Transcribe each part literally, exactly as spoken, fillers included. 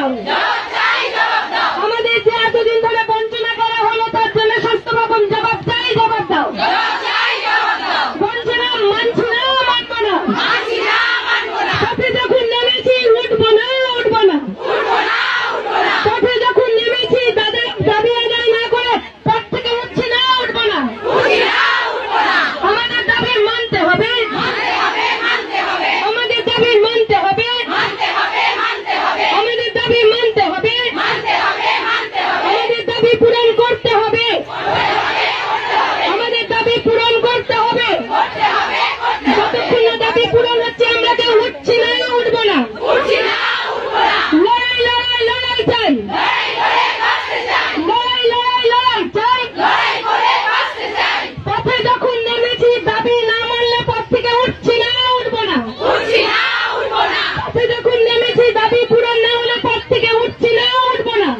দাও। আমাদের যে এতদিন ধরে বঞ্চনা করা হলো তার জন্য স্বাস্থ্য ভবন জবাব চাই, জবাব দাও। বঞ্চনা মানছি না, মানবো না। পথে যখন নেমেছি উঠবো না, উঠবো না। পথে যখন নেমেছি তাদের দাবি আদায় না করে পথ থেকে উঠছি না, উঠবো না। আমাদের দাবি মানতে হবে, আমাদের দাবি মানতে হবে, আমাদের দাবি মানতে হবে, আমাদের দাবি পূরণ করতে হবে, আমাদের দাবি পূরণ করতে হবে। যতক্ষণ না দাবি পূরণ হচ্ছে আমরা কেউ উঠছি না, উঠবো না। লড়াই লড়াই লড়াই চাই, লড়াই লড়াই লড়াই চাই। পথে যখন নেমেছি দাবি না মানলে পথ থেকে উঠছি না, উঠবো না। পথে যখন নেমেছি দাবি পূরণ না হলে পথ থেকে উঠছি না, উঠবো না।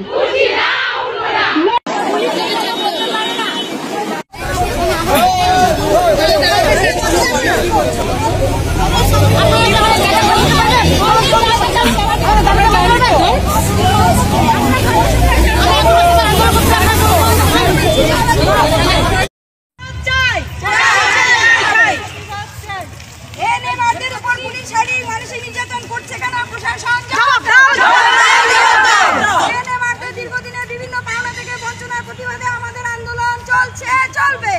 দীর্ঘদিনের বিভিন্ন পাওনা থেকে বঞ্চনার প্রতিবাদে আমাদের আন্দোলন চলছে, চলবে।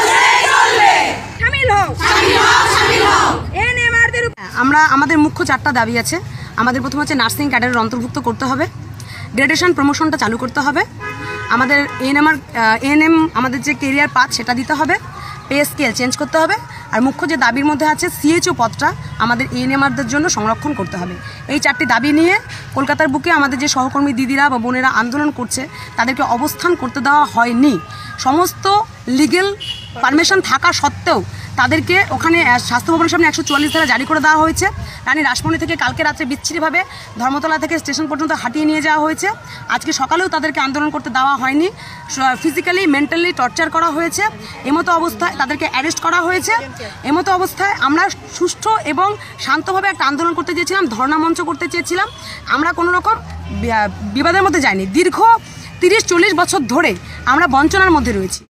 আমরা আমাদের মুখ্য চারটা দাবি আছে। আমাদের প্রথম হচ্ছে নার্সিং ক্যাডারের অন্তর্ভুক্ত করতে হবে, গ্রেডুয়েশন প্রমোশনটা চালু করতে হবে, আমাদের এএনএমআর এএনএম আমাদের যে কেরিয়ার পাথ সেটা দিতে হবে, পে স্কেল চেঞ্জ করতে হবে, আর মুখ্য যে দাবির মধ্যে আছে সিএইচও পদটা আমাদের এএনএমআরদের জন্য সংরক্ষণ করতে হবে। এই চারটি দাবি নিয়ে কলকাতার বুকে আমাদের যে সহকর্মী দিদিরা বা বোনেরা আন্দোলন করছে তাদেরকে অবস্থান করতে দেওয়া হয়নি। সমস্ত লিগেল পারমিশন থাকা সত্ত্বেও তাদেরকে ওখানে স্বাস্থ্য ভবনের সামনে একশো চুয়াল্লিশ ধারা জারি করে দেওয়া হয়েছে। রানী রাসমণি থেকে কালকে রাত্রে বিচ্ছিরিভাবে ধর্মতলা থেকে স্টেশন পর্যন্ত হাঁটিয়ে নিয়ে যাওয়া হয়েছে। আজকে সকালেও তাদেরকে আন্দোলন করতে দেওয়া হয়নি, ফিজিক্যালি মেন্টালি টর্চার করা হয়েছে। এমতো অবস্থায় তাদেরকে অ্যারেস্ট করা হয়েছে। এমতো অবস্থায় আমরা সুষ্ঠু এবং শান্তভাবে একটা আন্দোলন করতে চেয়েছিলাম, ধর্ণা মঞ্চ করতে চেয়েছিলাম। আমরা কোনো রকম বিবাদের মধ্যে যাইনি। দীর্ঘ তিরিশ চল্লিশ বছর ধরে আমরা বঞ্চনার মধ্যে রয়েছি।